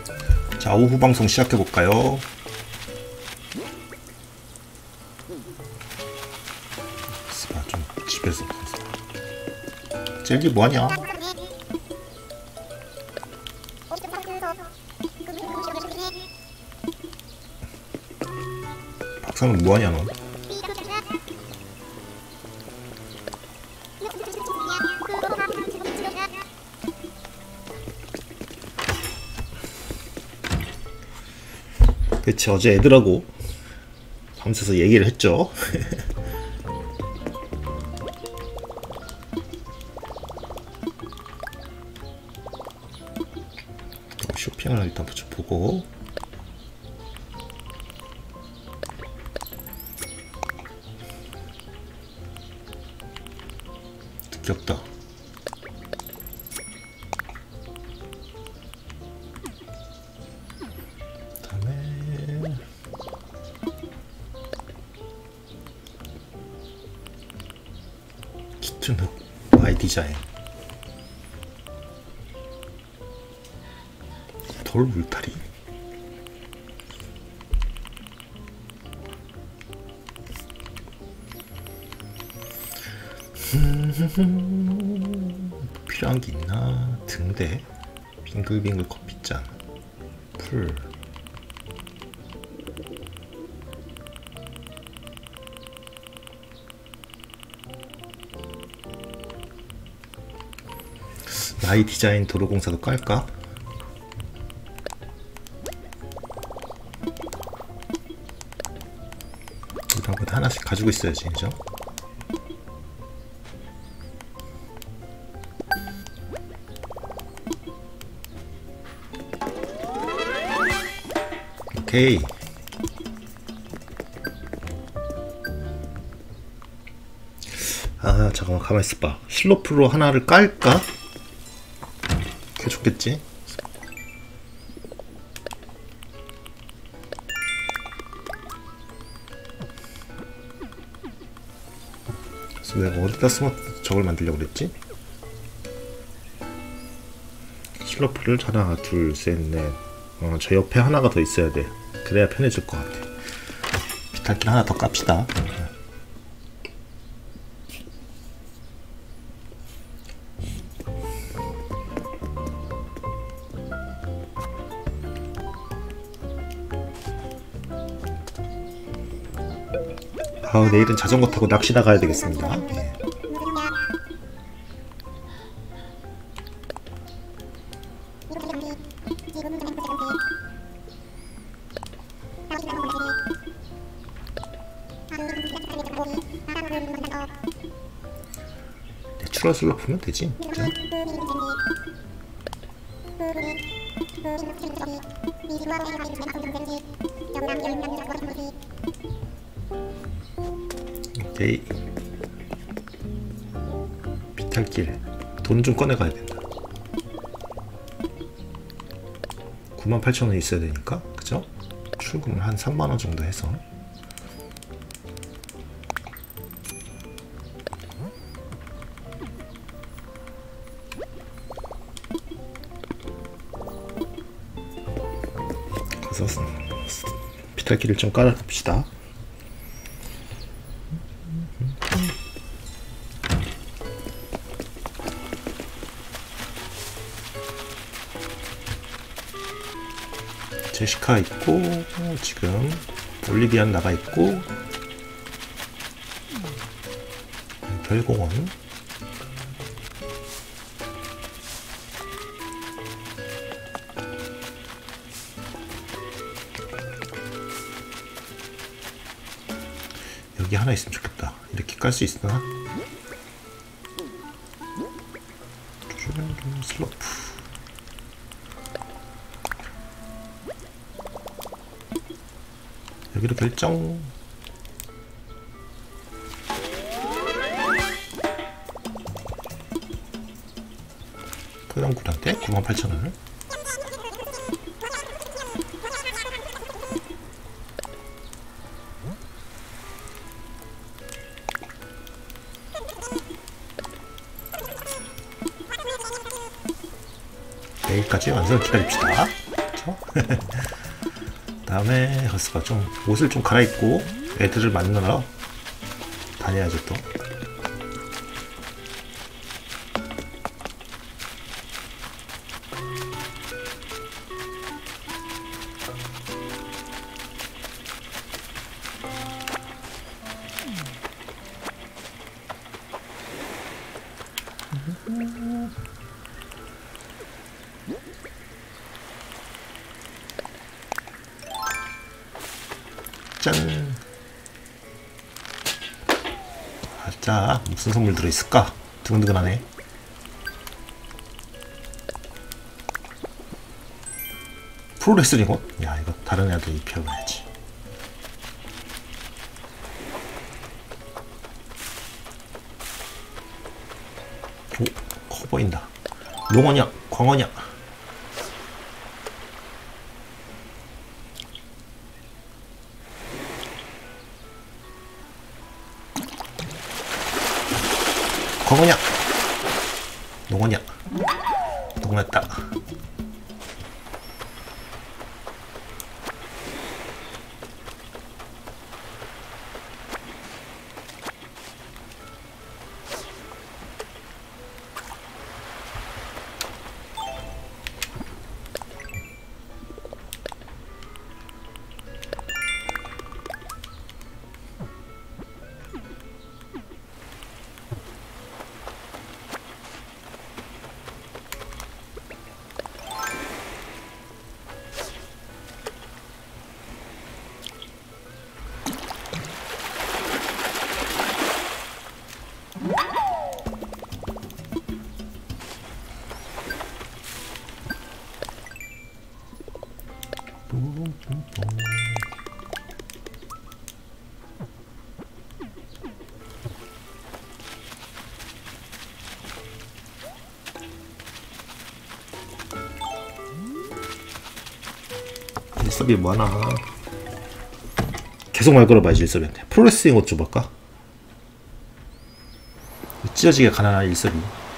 자, 오후 방송 시작해볼까요? 좀 집에서 젤리 뭐하냐? 박사는 뭐하냐 너? 그치, 어제 애들하고 밤새서 얘기를 했죠. 쇼핑을 일단 먼저 보고, 느꼈다. 그다음에 키튼흑 마이 디자인, 돌 울타리. 필요한 게 있나? 등대, 빙글빙글 커피잔, 풀. 마이 디자인 도로공사도 깔까? 일단 그거 하나씩 가지고 있어야지, 그죠? 오케이. 아, 잠깐만, 가만히 있어봐. 슬로프로 하나를 깔까? 그게 좋겠지? 그래서 내가 어디다 저걸 만들려고 그랬지? 슬로프를 하나, 둘, 셋, 넷. 저 옆에 하나가 더 있어야 돼. 그래야 편해질 것 같아. 비탈길 하나 더 깝시다. 내일은 자전거 타고 낚시 나가야 되겠습니다. 네. 내추럴 슬로프면 되지. 그죠? 오케이. 비탈길 돈 좀 꺼내가야 된다. 98,000원 있어야 되니까, 그죠? 출금을 한 3만원 정도 해서. 그래서 비탈길을 좀 깔아봅시다. 제시카 있고, 지금 올리비안 나가 있고, 별공원, 여기 하나 있으면 좋겠다. 이렇게 깔 수 있으나? 슬로프. 여기로 결정. 포장굴한테 98,000원을. 내일까지 완성을 기다립시다. 그쵸? 다음에 거스가 좀 옷을 좀 갈아입고 애들을 만나러 다녀야죠 또. 짠! 자, 무슨 선물 들어있을까? 두근두근하네. 프로레슬링 옷? 야, 이거 다른 애들 입혀봐야지. 오, 커 보인다. 용원이야, 광원이야. 광원이야. 용원이야. 동났다. 일섭이 뭐하나. 계속 말 걸어봐야지 일섭이한테. 프로레슬링 옷 줘볼까? 찢어지게 가난한 일섭이.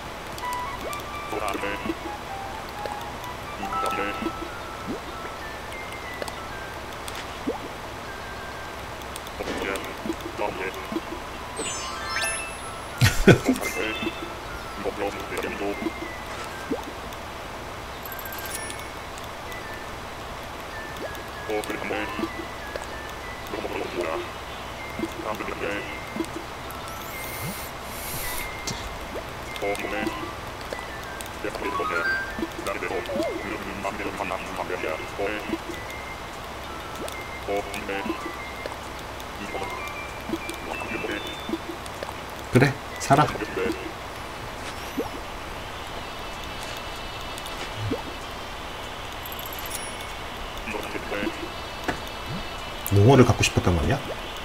그래, 살아. 농어를 갖고 싶었단 말이야?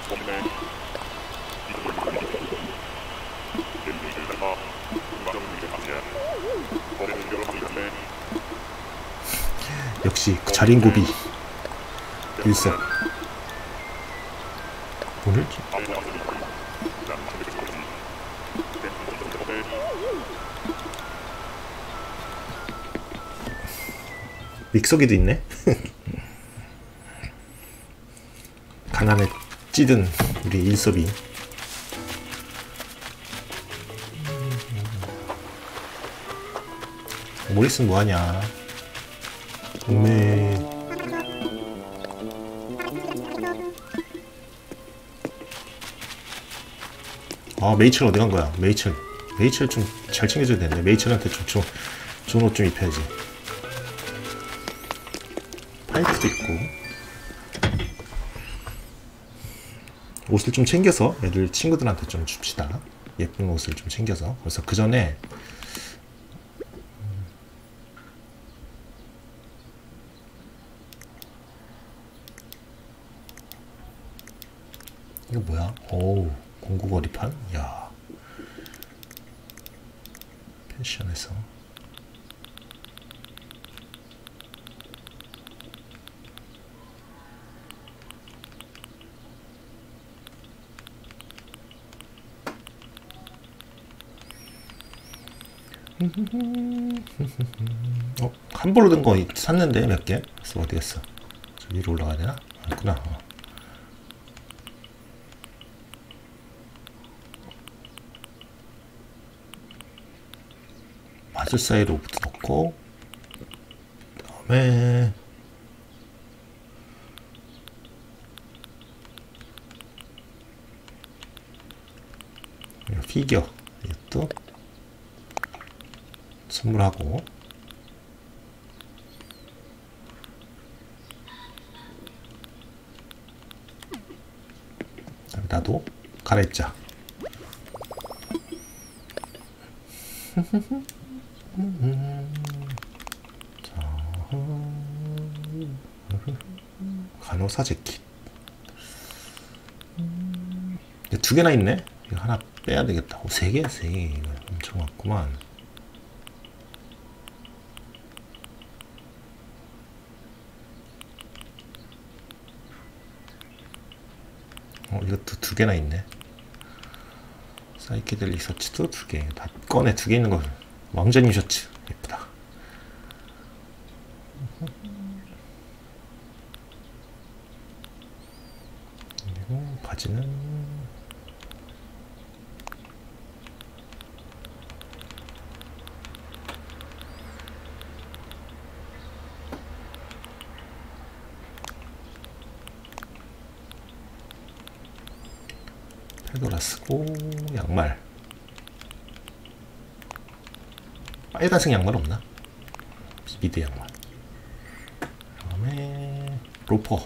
역시 그 자린고비 일섭. 오늘? 믹서기도 있네? 가난에 찌든 우리 일섭이. 모리슨 뭐하냐. 네. 아, 메이첼 어디 간 거야? 메이첼 좀 잘 챙겨줘야 되는데. 메이첼한테 좀 좋은 옷 좀 입혀야지. 파이프도 있고. 옷을 좀 챙겨서 애들 친구들한테 좀 줍시다. 예쁜 옷을 좀 챙겨서. 그래서 그 전에 이거 뭐야? 오우, 공구거리판? 야, 펜션에서 함부로 든 거 샀는데 몇 개? 그래서 어디 갔어? 저 위로 올라가야 되나? 있구나. 마술사의 로봇 넣고, 그다음에 피규어 이것도 선물하고, 나도 갈아입자. 간호사 재킷. 두 개나 있네. 이거 하나 빼야 되겠다. 세 개? 세 개. 이거 엄청 많구만. 이것도 두 개나 있네. 사이키델릭 셔츠도 두 개. 다 꺼내. 두 개 있는 거. 왕자님 셔츠. 예쁘다. 그리고 바지는 페도라 쓰고, 양말. 빨간색 양말 없나? 미드 양말. 그 다음에 로퍼.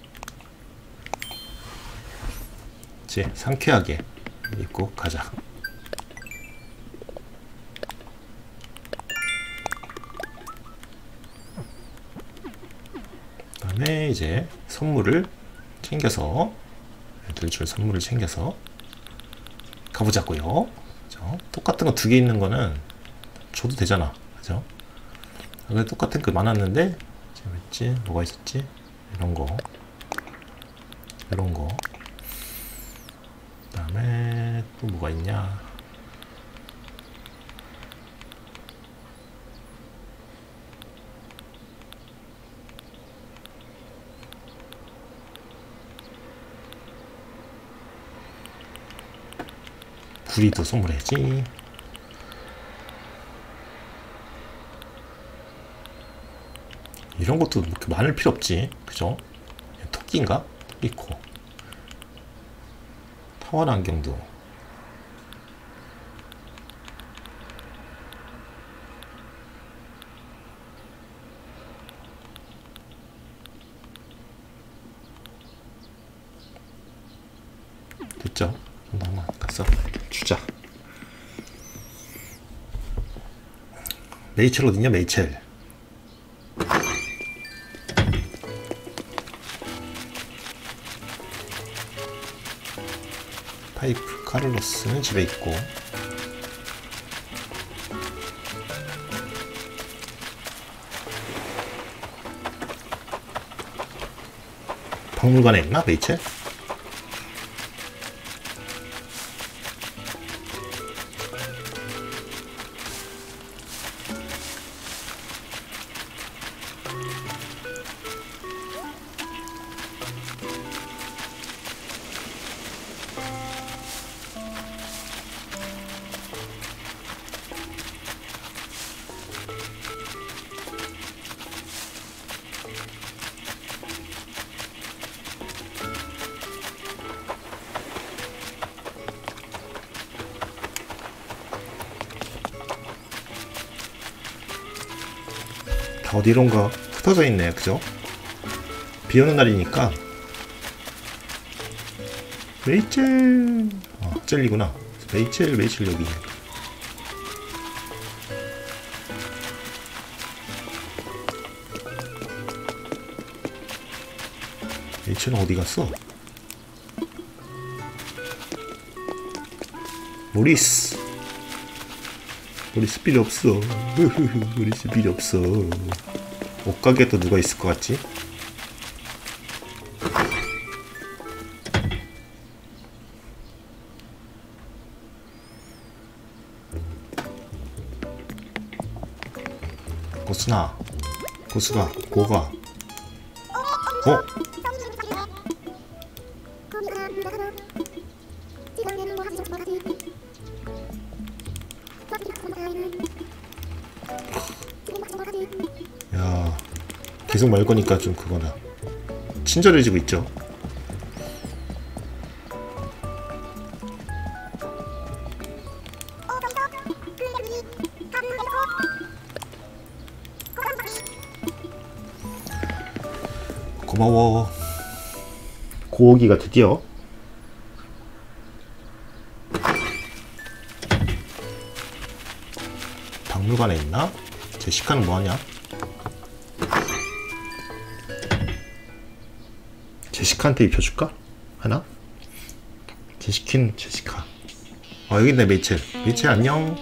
이제 상쾌하게 입고 가자. 그 다음에 이제 선물을 챙겨서, 애들 줄 선물을 챙겨서 가보자고요. 그죠? 똑같은 거 두 개 있는 거는 줘도 되잖아. 그죠? 원래 똑같은 거 많았는데, 재밌지? 뭐가 있었지? 이런 거. 이런 거. 그 다음에 또 뭐가 있냐? 구리도 선물해야지. 이런 것도 그렇게 많을 필요 없지. 그죠? 토끼인가? 토끼코. 타원 안경도. 됐죠? 한번 가서 주자. 메이첼 어딨냐? 메이첼. 파이프 카를로스는 집에 있고, 박물관에 있나? 메이첼? 다 어디론가 흩어져 있네. 그죠? 비 오는 날이니까. 메이첼. 젤리구나. 메이첼 여기. 메이첼은 어디 갔어? 모리스 필요 없어. 모리스 필요 없어. 옷가게에 또 누가 있을 것 같지? 고수가 고가. 어? 야, 계속 말 거니까 좀 그거나 친절해지고 있죠. 고마워. 고기가 드디어 박물관에 있나? 제시카는 뭐하냐? 제시카한테 입혀줄까? 하나? 제시카. 여기 있네. 메이첼 안녕.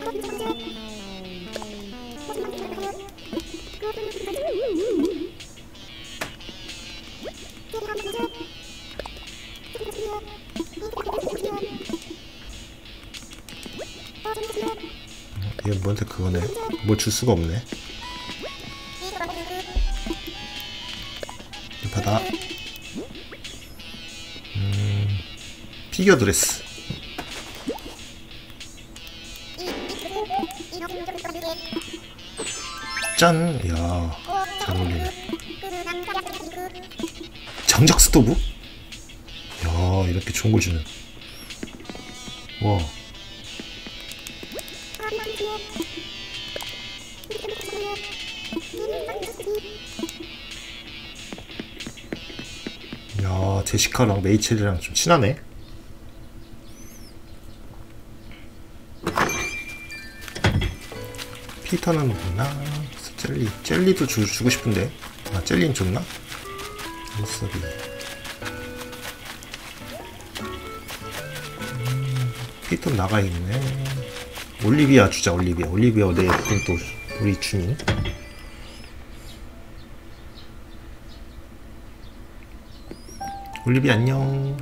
얘 뭐한테 그거네. 뭘 줄 수가 없네. 받아. 피겨 드레스. 짠. 이야, 잘 어울리네. 장작 스토브? 야, 이렇게 좋은 걸 주는. 와. 야, 제시카랑 메이첼이랑 좀 친하네. 피터는 뭐나? 젤리도 주고 싶은데. 젤리는 줬나? 모서리. 피터 나가 있네. 올리비아 주자. 올리비아 내 그건 또 우리 주니. 올리비아 안녕.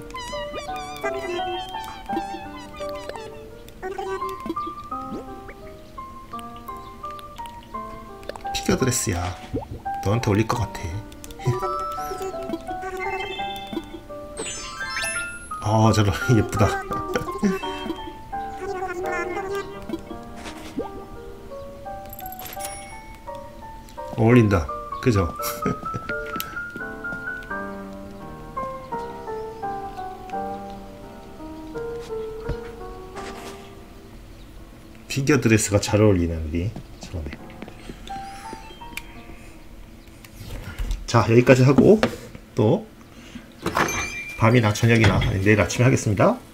피겨 드레스야. 너한테 어울릴 것 같아. 아, 저런 예쁘다. 어울린다. 그죠? 피겨 드레스가 잘 어울리는 우리 저러네. 자, 여기까지 하고 또 밤이나 저녁이나 내일 아침에 하겠습니다.